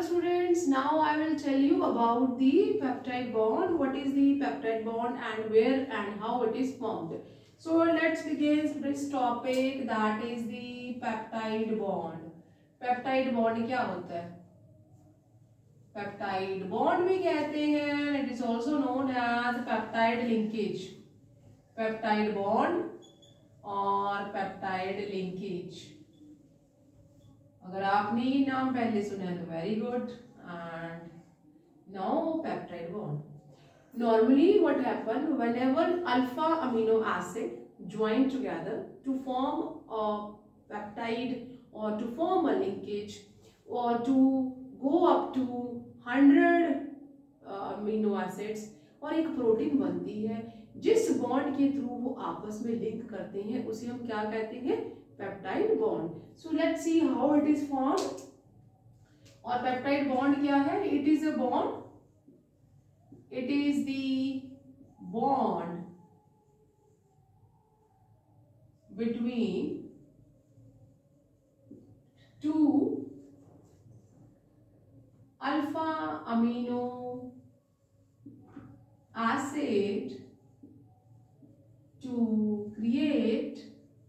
students, now I will tell you about the peptide bond. What is the peptide bond and where and how it is formed. So let's begin this topic, that is the peptide bond. Peptide bond क्या होता है? Peptide bond भी कहते हैं. It is also known as peptide linkage. Peptide bond और peptide linkage. अगर आपने ये नाम पहले सुना है तो very good. And now peptide bond. Normally what happen whenever alpha amino acid join together to form a peptide or to form a linkage or to go up to 100 amino acids और एक protein बनती है, जिस bond के through वो आपस में link करते हैं उसे हम क्या कहते हैं? Peptide bond. So let's see how it is formed. और पेप्टाइड बॉन्ड क्या है? It is a bond, it is the bond between two alpha amino acid to create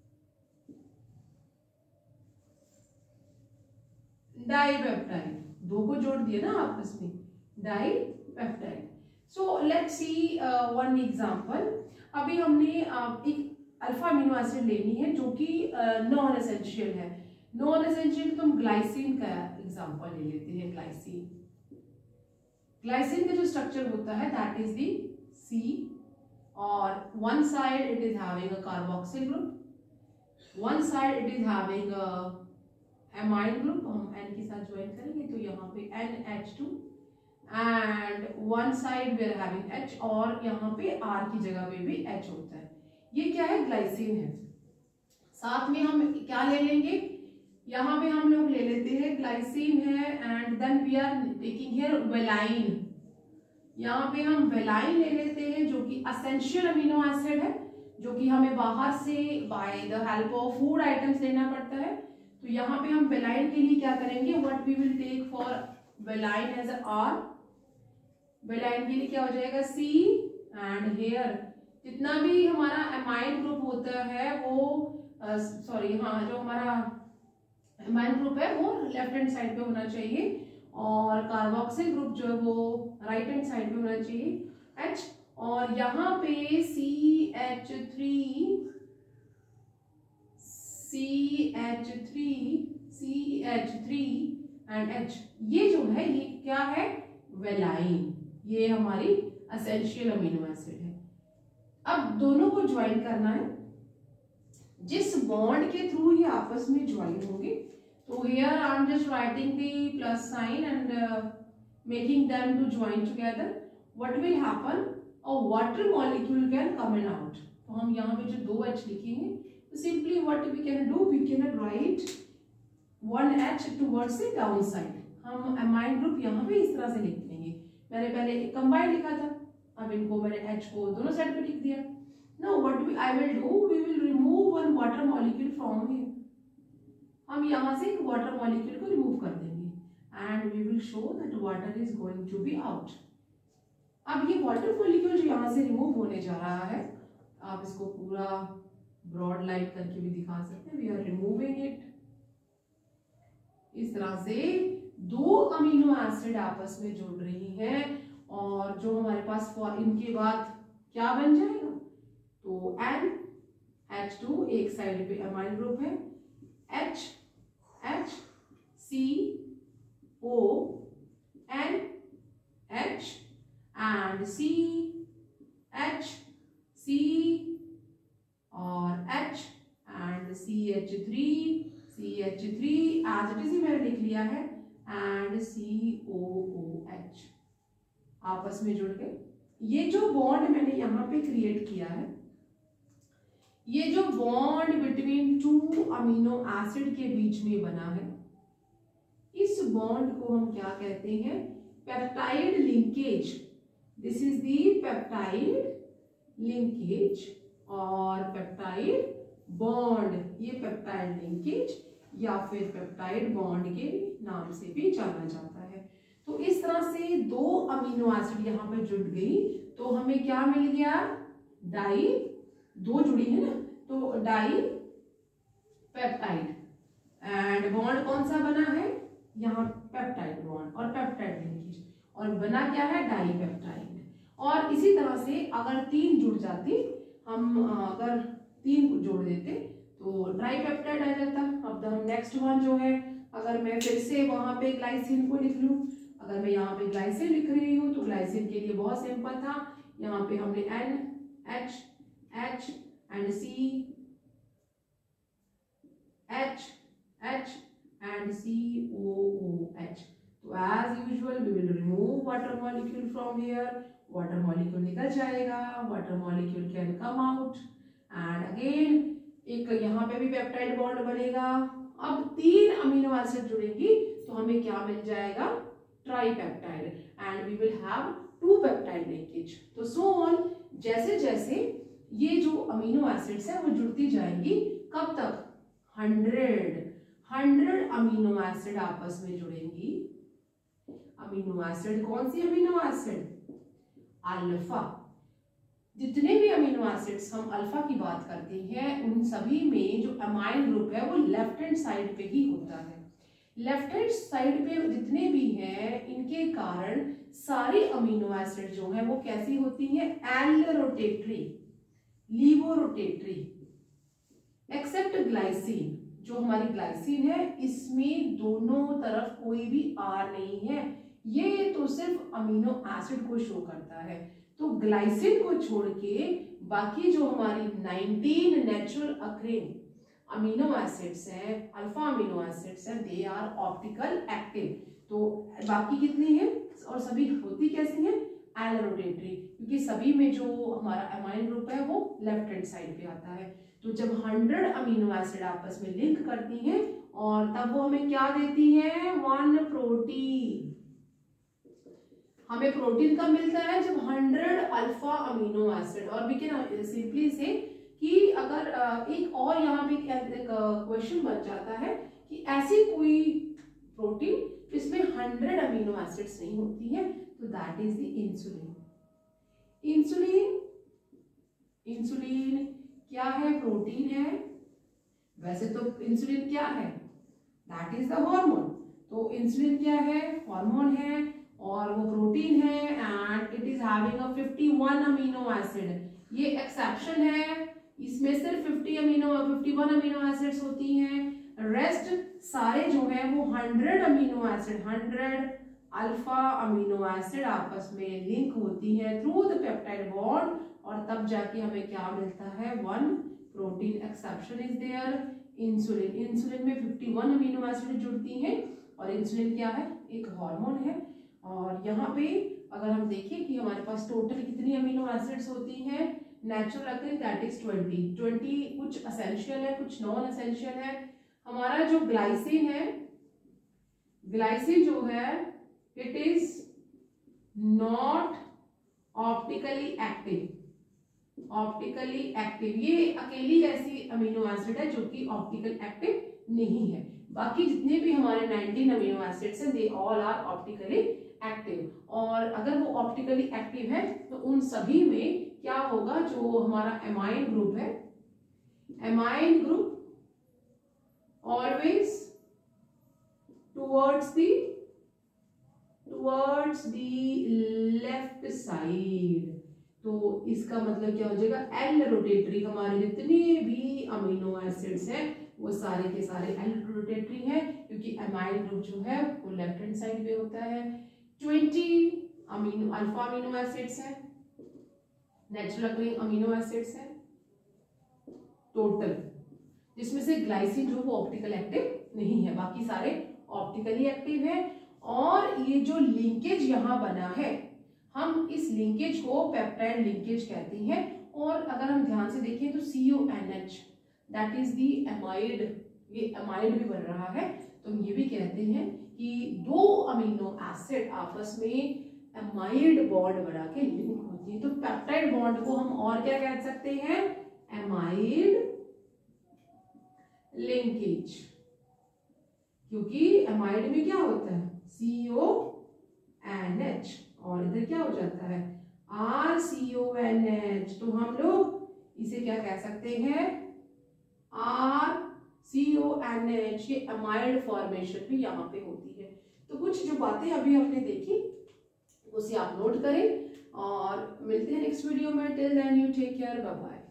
dipeptide. दो को जोड़ दिया ना आपस में, dipeptide. So let's see one example. अभी हमने एक अल्फा अमीनो एसिड लेनी है जो कि नॉन एसेंशियल है. नॉन एसेंशियल तो हम ग्लाइसिन का एग्जांपल ले लेते हैं. ग्लाइसिन का जो स्ट्रक्चर होता है दैट इज दी C, और one side it is having a carboxyl group, one side it is having a amine group. हम N के साथ ज्वाइन करेंगे तो यहाँ पे NH2 and one side we are having H, और यहाँ पे R की जगह पे भी H होता है. ये क्या है? ग्लाइसिन है. साथ में हम क्या ले लेंगे? यहाँ पे हम लोग ले लेते हैं ग्लाइसिन है and then we are taking here valine. यहाँ पे हम वेलाइन ले लेते हैं जो कि असेंशियल अमीनो एसिड है, जो कि हमें बाहर से by the help of food items लेना पड़ता है. तो यहाँ पे हम वेलाइन के लिए क्या करेंगे? What we will take for valine as R. Valine के लिए क्या हो जाएगा? C. एंड हेयर जितना भी हमारा एमाइन ग्रुप होता है वो जो हमारा एमाइन ग्रुप है वो लेफ्ट हैंड साइड पे होना चाहिए, और कार्बोक्सिल ग्रुप जो है वो राइट हैंड साइड पे होना चाहिए H. और यहाँ पे CH3 एंड H, ये जो है ये क्या है? वेलाइन. ये हमारी एसेंशियल अमीनो एसिड है. अब दोनों को ज्वाइन करना है. जिस बॉन्ड के थ्रू ये आपस में ज्वाइन होंगे, तो here I am just writing the plus sign and making them to join together. What will happen? A water molecule can come in out. तो हम यहाँ पे जो 2H लिखेंगे, तो simply what we can do, we can write 1H towards the down side. हम amine group यहाँ पे इस तरह से लिख देंगे. मैंने पहले कंबाइंड लिखा था, अब इनको मैंने H को दोनों साइड पे लिख दिया. Now what I will do, we will remove one water molecule from here. हम यहाँ से एक वाटर मॉलिक्यूल को रिमूव कर देंगे and we will show that water is going to be out. अब ये वाटर मॉलिक्यूल जो यहाँ से रिमूव होने जा रहा है, आप इसको पूरा ब्रॉड लाइट करके भी दिखा सकते हैं. We are removing it. इस तरह से दो अमीनो एसिड आपस में जुड़ रही हैं, और जो हमारे पास इनके बाद क्या बन जाएगा? तो NH2 एक साइड पे अमाइन ग्रुप है, H CO NH and CH और H and CH3 as it is ही मैंने लिख लिया है, एंड COOH आपस में जुड़ गए. ये जो बॉन्ड मैंने यहाँ पे क्रिएट किया है, ये जो bond between two amino acid के बीच में बना है, इस बॉन्ड को हम क्या कहते हैं? Peptide linkage. This is the peptide linkage और पेप्टाइड बॉन्ड. ये पेप्टाइड लिंकेज या फिर पेप्टाइड बॉन्ड के नाम से भी जाना जाता है. इस तरह से दो अमीनो एसिड यहाँ पे जुड़ गई तो हमें क्या मिल गया, डाई, दो जुड़ी है ना, तो डाई पेप्टाइड। एंड बॉन्ड कौन सा बना है यहाँ, पेप्टाइड बॉन्ड और पेप्टाइड लिंकेज, और बना क्या है, डाई पेप्टाइड। और इसी तरह से अगर तीन जुड़ जाती, हम अगर तीन जोड़ देते तो ट्राई पेप्टाइड आ जाता। अब हम नेक्स्ट वन जो है, अगर मैं फिर से वहां पे ग्लाइसिन को लिख लूं, अगर मैं यहाँ पे ग्लाइसिन लिख रही हूँ तो ग्लाइसिन के लिए बहुत सिंपल था, यहाँ पे हमने N H H and C H H and COOH। तो as usual we will remove water molecule from here, water molecule निकल जाएगा, water molecule can come out and again एक यहाँ पे भी पेप्टाइड बॉन्ड बनेगा। अब तीन अमीनो एसिड जुड़ेंगी तो हमें क्या मिल जाएगा, tripeptide, and we will have two peptide linkage. तो सो ऑन, जैसे जैसे ये जो अमीनो एसिड्स है वो जुड़ती जाएंगी, कब तक, 100 अमीनो एसिड आपस में जुड़ेंगी। अमीनो एसिड कौन सी अमीनो एसिड, अल्फा। जितने भी अमीनो एसिड्स हम अल्फा की बात करते हैं उन सभी में जो अमाइन ग्रुप है वो लेफ्ट हैंड साइड पे ही होता है। लेफ्ट हैंड साइड पे जितने भी हैं इनके कारण सारी अमीनो एसिड जो है वो कैसी होती हैं, L rotatory, laevo rotatory, except glycine. जो हमारी ग्लाइसिन है इसमें दोनों तरफ कोई भी आर नहीं है, ये तो सिर्फ अमीनो एसिड को शो करता है। तो ग्लाइसिन को छोड़ के बाकी जो हमारी 19 नेचुरल अकरिंग अमीनो एसिड्स हैं, अल्फा अमीनो एसिड्स हैं, दे आर ऑप्टिकल एक्टिव। तो बाकी कितनी है और सभी होती कैसी हैं, एल रोटेटरी, क्योंकि सभी में जो हमारा अमाइन ग्रुप है वो लेफ्ट हैंड साइड पे आता है। तो जब 100 अमीनो एसिड आपस में लिंक करती हैं और तब वो हमें क्या देती है, 1 प्रोटीन। हमें प्रोटीन कब मिलता है, जब 100 अल्फा अमीनो एसिड। और वी कैन सिंपली से कि अगर एक और यहाँ पे क्वेश्चन बन जाता है कि ऐसी कोई प्रोटीन जिसमें 100 अमीनो एसिड्स नहीं होती है, तो that is the insulin. Insulin, insulin क्या है, प्रोटीन है। वैसे तो इंसुलिन क्या है, दैट इज द हार्मोन। तो इंसुलिन क्या है, हार्मोन है और वो प्रोटीन है and it is having a 51 amino acid. ये एक्सेप्शन है, इसमें सिर्फ 51 अमीनो एसिड्स होती हैं, रेस्ट सारे जो है वो 100 amino acid, 100 alpha amino acid आपस में लिंक होती है थ्रू द पेप्टाइड बॉन्ड, और तब जाके हमें क्या मिलता है, 1 protein. Exception is there, insulin. Insulin में 51 अमीनो एसिड जुड़ती हैं और इंसुलिन क्या है, एक हार्मोन है। और यहाँ पे अगर हम देखें कि हमारे पास टोटल कितनी अमीनो एसिड्स होती हैं, नेचुरल अकरिंग दैट इज 20। कुछ एसेंशियल है, कुछ नॉन एसेंशियल है। हमारा जो ग्लाइसिन है, ग्लाइसिन जो है it is not optically active. Optically active, ये अकेली ऐसी अमीनो एसिड है जो कि ऑप्टिकल एक्टिव नहीं है। बाकी जितने भी हमारे 19 अमीनो एसिड्स हैं they all are optically active. और अगर वो ऑप्टिकली एक्टिव है तो उन सभी में क्या होगा, जो हमारा एमाइन ग्रुप है, amine group always towards the left side. तो इसका मतलब क्या हो जाएगा, एल रोटेटरी। हमारे जितने भी अमीनो एसिड्स हैं वो सारे के सारे एल रोटेटरी हैं, क्योंकि एमाइन ग्रुप जो है वो लेफ्ट हैंड साइड पे होता है। 20 अमीनो अल्फा अमीनो एसिड्स हैं, नेचुरल अकरिंग अमीनो एसिड्स हैं टोटल, जिसमें से ग्लाइसिन जो वो ऑप्टिकल एक्टिव नहीं है, बाकी सारे ऑप्टिकली एक्टिव है। और ये जो लिंकेज यहाँ बना है, हम इस लिंकेज को पेप्टाइड लिंकेज कहते हैं। और अगर हम ध्यान से देखें तो CONH that is the amide, ये एमाइड भी बन रहा है। तो हम ये भी कहते हैं कि दो अमीनो एसिड आपस में एमाइड बॉन्ड बना के लिंक होती है। तो पेप्टाइड बॉन्ड को हम और क्या कह सकते हैं, एमाइड लिंकेज, क्योंकि एमाइड में क्या होता है, CONH और इधर क्या हो जाता है RCONH। तो हम लोग इसे क्या कह सकते हैं RCONH। ये अमाइड फॉर्मेशन भी यहाँ पे होती है। तो कुछ जो बातें अभी आपने देखी उसे आप नोट करें और मिलते हैं नेक्स्ट वीडियो में। Till then you take care, bye bye.